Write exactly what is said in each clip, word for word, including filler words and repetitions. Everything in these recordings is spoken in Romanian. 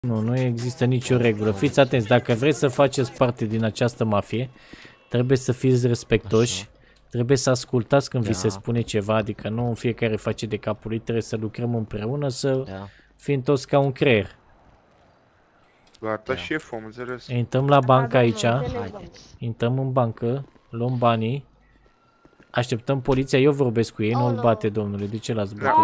Nu, nu există nicio regulă. Fiți atenți, dacă vreți să faceți parte din această mafie, trebuie să fiți respectoși, trebuie să ascultați când vi se spune ceva, adică nu fiecare face de capul lui, trebuie să lucrăm împreună, să fim toți ca un creier. Gata, șef, am înțeles. Intrăm la bancă aici, intrăm în bancă, luăm banii, așteptăm poliția, eu vorbesc cu ei, nu-l bate, domnule, de ce l-ați bătut?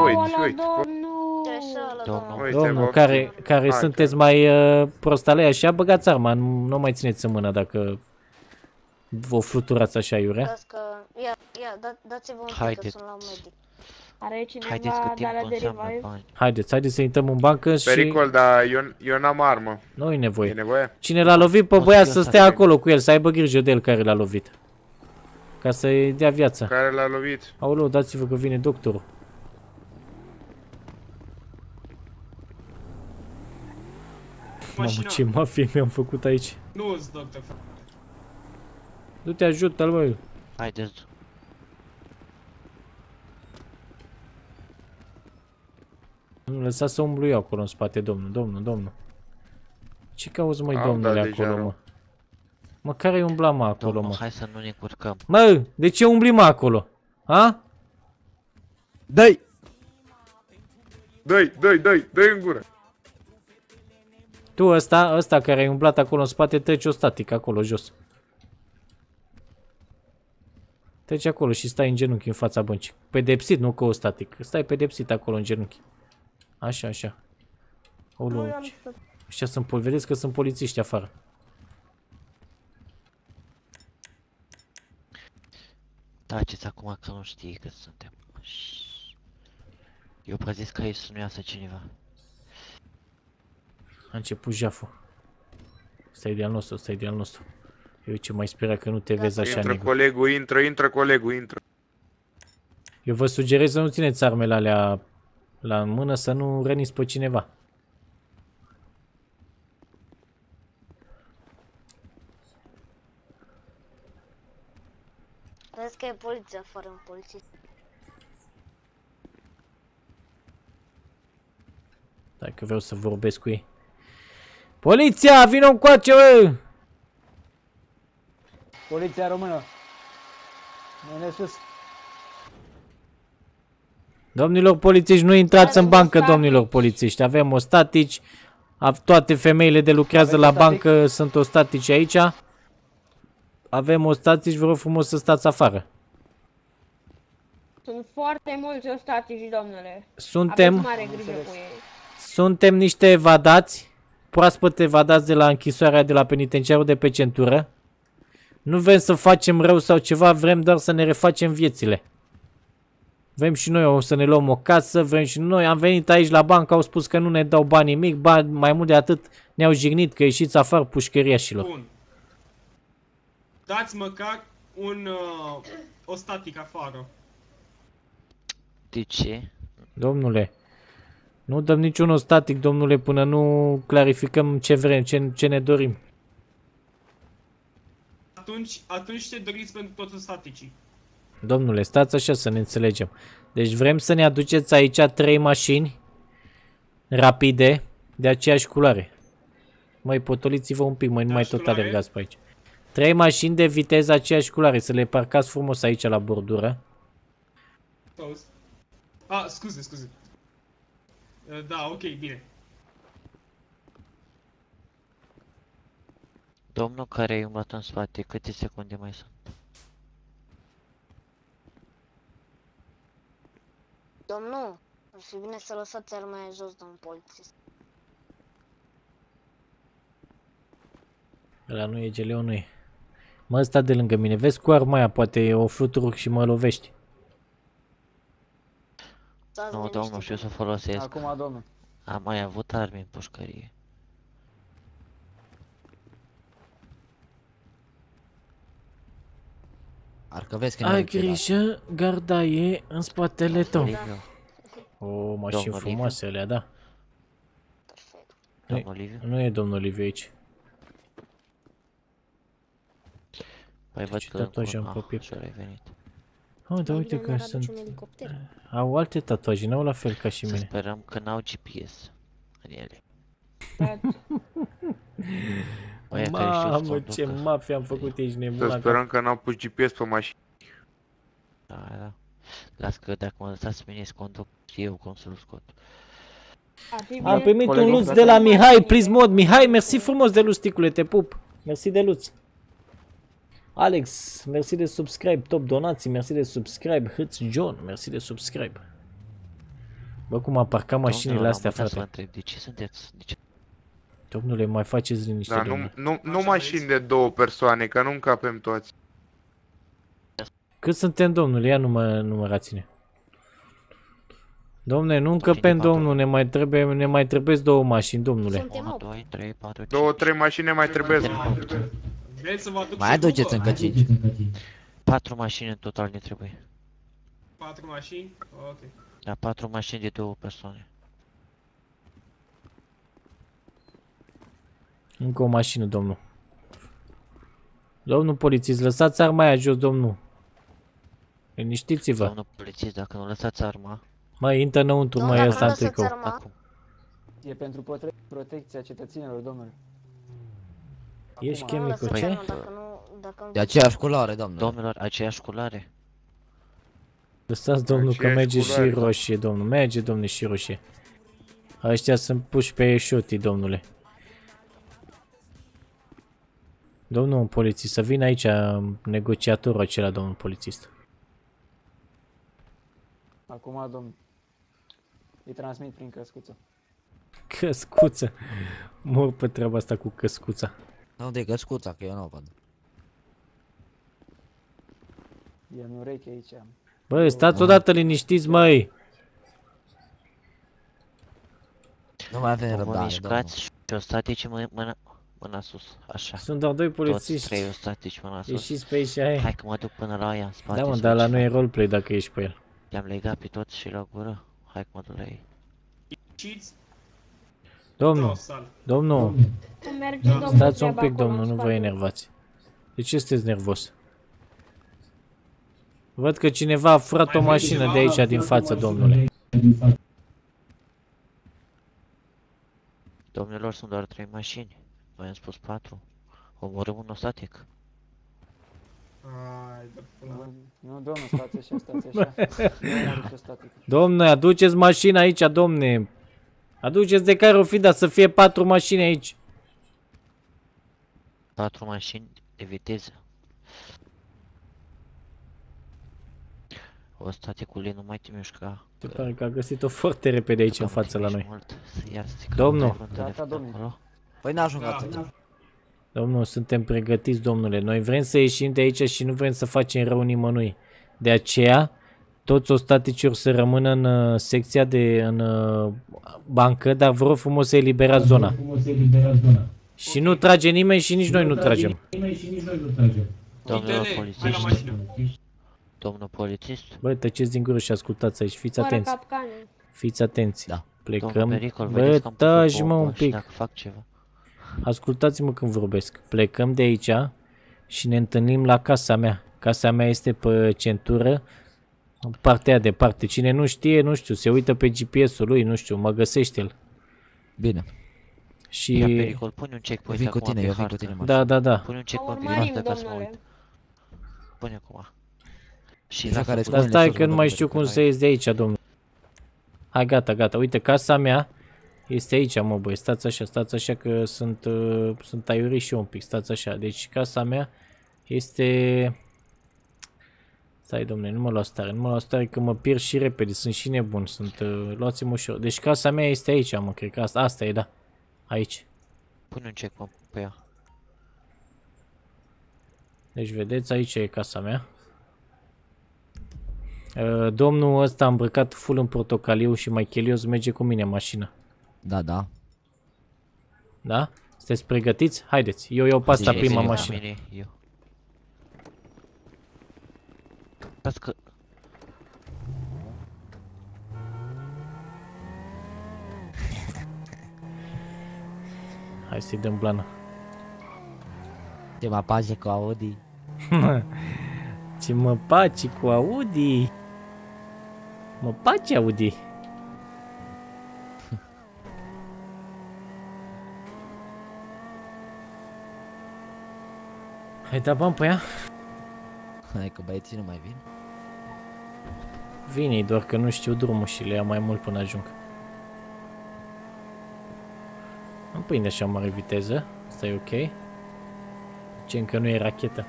Domnul, care, care sunteți mai uh, prostalei așa, băgați arma, nu, nu mai țineți în mână dacă vă fluturați așa, iurea. Ia, ia, dați-vă un pic că sunt la medic. Are cineva de la de revive? Haideți, haideți să intrăm în bancă și... Pericol, dar eu, eu n-am armă. Nu e nevoie. E nevoie? Cine l-a lovit pe băiat să stea acolo cu el, să aibă grijă de el care l-a lovit. Ca să-i dea viața. Care l-a lovit? Aoleu, dați-vă că vine doctorul. Mamă, ce mafie mi-am făcut aici. Nu-ți doctor. Du-te, ajută-l, băi. Haideți. Nu, lăsați să umblu eu acolo în spate, domnul, domnul, domnul. Ce cauți, măi, domnule, acolo, mă? Mă, care-i umbla, mă, acolo, Domnul, mă? hai să nu ne curcăm. Mă, de ce umbli, mă, acolo? Ha? Dă-i! Dă-i, dă-i, dă-i, dă-i în gură! Tu, ăsta, ăsta care ai umblat acolo în spate, treci o static acolo, jos. Treci acolo și stai în genunchi în fața băncii. Pedepsit, nu că o static. Stai pedepsit acolo în genunchi. Așa, așa. Olu, ăștia sunt, vedeți că sunt polițiști afară. Taceți acum că nu știi că suntem. Eu păzesc că aici să nu iasă cineva. A început jaful. Stai de al nostru, stai de al nostru. Eu ce mai speria că nu te vezi așa, Intră negru. colegul, intră, intră colegul, intră. Eu vă sugerez să nu țineți armele alea la mână, să nu răniți pe cineva. Vezi că e poliția fără un polițist. Dacă vreau să vorbesc cu ei. Poliția, vină încoace, bă! Poliția română. Mâine sus. Domnilor polițiști, nu intrați în bancă, domnilor polițiști. Avem ostatici. Toate femeile de lucrează la bancă sunt ostatici aici. Avem ostatici, vă rog frumos să stați afară. Sunt foarte mulți ostatici, domnule. Suntem... Aveți mare grijă cu ei. Suntem niște evadați. Proaspăt evadați de la închisoarea de la penitenciarul de pe centură. Nu vrem să facem rău sau ceva, vrem doar să ne refacem viețile. Vrem și noi o să ne luăm o casă, vrem și noi. Am venit aici la bancă, au spus că nu ne dau bani nimic, bani, mai mult de atât ne-au jignit că ieșiți afară pușcăriașilor. Bun. Dați măcar un uh, o static afară. De ce? Domnule, nu dăm niciun static, domnule, până nu clarificăm ce vrem, ce, ce ne dorim. Atunci, atunci te doriți pentru toți staticii. Domnule, stați așa să ne înțelegem. Deci vrem să ne aduceți aici trei mașini rapide de aceeași culoare. Măi, potoliți-vă un pic, măi, nu mai tot alergați pe aici. Trei mașini de viteză aceeași culoare, să le parcați frumos aici la bordură. Ah, scuze, scuze. Da, ok, bine. Domnul care ai umblat în spate, câte secunde mai sunt? Domnul, ar fi bine să lăsați armele jos, domnul polițist. Ăla nu e, Geleu nu e. Mă, ăsta de lângă mine, vezi cu arma aia, poate o fluturu și mă lovești. Nu, domnul, știu să folosesc. Acum, domnul. Am mai avut arme în pușcărie. Parcă vezi că ai grijă, garda e în spatele tău. O, mașini frumoase alea, da. Domnul Liviu? Nu e domnul Liviu aici. Păi văd ce tatuaje am pe piept. venit. Oh, da, uite că sunt... Au alte tatuaje, n-au la fel ca și mine. Să sperăm că n-au G P S în ele. Mamă, ce mafia am făcut, ești nebun. Să sperăm că n-au pus G P S pe mașină. Da, da. Las că dacă mă lăsați pe mine să conduc, eu cum să-l scot. Am primit un luț de la Mihai, please mod. Mihai, mersi frumos de luț, ticule, te pup. Mersi de luț. Alex, mersi de subscribe. Top donații, mersi de subscribe. Hâț John, mersi de subscribe. Bă, cum a parcat mașinile astea, frate. De ce sunteți? De ce? Domnule, mai faceți liniște, Da, nu, nu, nu mașini de două persoane, că nu încapem toți. Cât suntem, domnule? Ia numă, numărați-ne. Domnule, nu încăpem, domnul, ne mai trebuie, ne mai trebuie două mașini, domnule. unu, doi, trei, patru, cinci. Două, trei mașini mai trebuie. Mai aduceți încă cinci. Patru mașini în total ne trebuie. Patru mașini? Ok. Da, patru mașini de două persoane. Încă o mașină, domnul. Domnul polițist, lăsați arma aia jos, domnul. Liniștiți-vă. Domnul polițist, dacă nu lăsați arma... Mai intră înăuntru, mai ăsta în tricou. Acum. E pentru prote protecția cetățenilor, domnule. Ești chimicul, ce? De aceeași culoare, domnule. Domnilor, aceeași culoare. Lăsați, domnul, că merge și roșie, domnul. Merge, domnule, și roșie. Ăștia sunt puși pe șutii, domnule. Domnul polițist, să vină aici negociatorul acela, domnul polițist. Acum, domn, îi transmit prin căscuță. Căscuță. Mor pe treaba asta cu căscuța. Nu de căscuța, că eu nu o văd. E în ureche aici. Băi, stați odată liniștiți, măi. Nu mai avem răbdare, mișcați și o statici mâna, mâna sus, așa. Sunt doar doi polițiști. Toți trei o statici mâna sus. Ieșiți pe aici, hai. Hai că mă duc până la ea în spate. Da, mă, dar la noi e roleplay dacă ești pe el. I-am legat pe toți și la gură. Hai că mă duc la ei. Domnul, domnul, stați un pic, domnul, nu vă enervați. De ce sunteți nervos? Văd că cineva a furat o mașină de aici, din față, domnule. Domnilor, sunt doar trei mașini. Noi am spus patru. Omorâm un static. Nu, domnul, stați așa, stați așa. Domnule, aduceți mașina aici, domne. Aduceți de care o fi, dar să fie patru mașini aici. Patru mașini de viteză. O staticului nu mai te mișca. Se pare că a găsit-o foarte repede aici în față la noi. Domnul. Păi n-ajung atât. Domnul, suntem pregătiți, domnule. Noi vrem să ieșim de aici și nu vrem să facem rău nimănui. De aceea, toți ostaticii or să rămână în uh, secția de în uh, bancă, dar vă rog frumos să eliberați zona. Și nu trage nimeni și nici noi nu tragem. Domnul polițist. Domnul polițist. Băi, tăceți din gură și ascultați aici. Fiți atenți. Fiți atenți. Da. Plecăm. Bă, taci mă un pic. Ascultați-mă când vorbesc. Plecăm de aici și ne întâlnim la casa mea. Casa mea este pe centură, în partea aia departe. Cine nu știe, nu știu, se uită pe G P S-ul lui, nu știu, mă găsește el. Bine. Și... Pericol, pune un checkpoint acum pe tine, hartă. Tine, da, da, da. Pune un checkpoint pe hartă ca să mă uit. Pune acum. Și la care dar stai că nu mai știu cum să ies de aici, domnule. Hai, gata, gata. Uite, casa mea este aici, mă, băi. Stați așa, stați așa că sunt, uh, sunt aiurit și eu un pic. Stați așa. Deci casa mea este... Stai, domnule, nu mă luați tare. Nu mă luați tare că mă pierd și repede. Sunt și nebun. Sunt... Uh, luați-mă ușor. Deci casa mea este aici, mă. Cred că asta, asta e, da. Aici. Pune un checkpoint pe ea. Deci, vedeți, aici e casa mea. Uh, domnul ăsta îmbrăcat full în portocaliu și mai chelios merge cu mine în mașină. Da, da. Da? Sunteți pregătiți? Haideți, eu iau pe asta prima mașină. Că... Hai să-i dăm blană. Ce mă pace cu Audi. Ce mă pace cu Audi. Mă pace Audi. Ai dat bani pe ea? Hai că băieții nu mai vin. Vine, doar că nu știu drumul și le ia mai mult până ajung. Am prinde așa mare viteză, asta e ok. Ce încă nu e rachetă.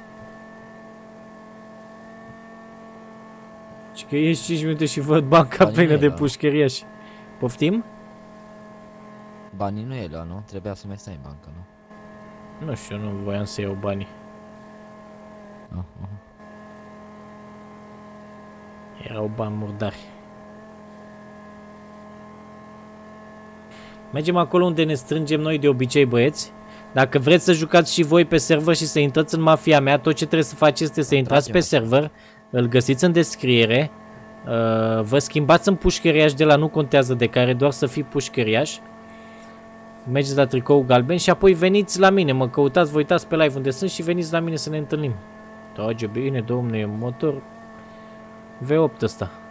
Și că ieși cinci minute și văd banca Banii plină nu e de la- pușcăriași. Poftim? Banii nu e luat, nu? Trebuia să mai stai în bancă, nu? Nu știu, nu voiam să iau banii. Ah, ah. Erau bani murdari. Mergem acolo unde ne strângem noi de obicei, băieți. Dacă vreți să jucați și voi pe server și să intrați în mafia mea, tot ce trebuie să faceți este să intrați pe server. Îl găsiți în descriere. Uh, vă schimbați în pușcăriaș de la nu contează de care, doar să fii pușcăriaș. Mergeți la tricou galben și apoi veniți la mine. Mă căutați, vă uitați pe live unde sunt și veniți la mine să ne întâlnim. Trage bine, domne, motor V opt ăsta.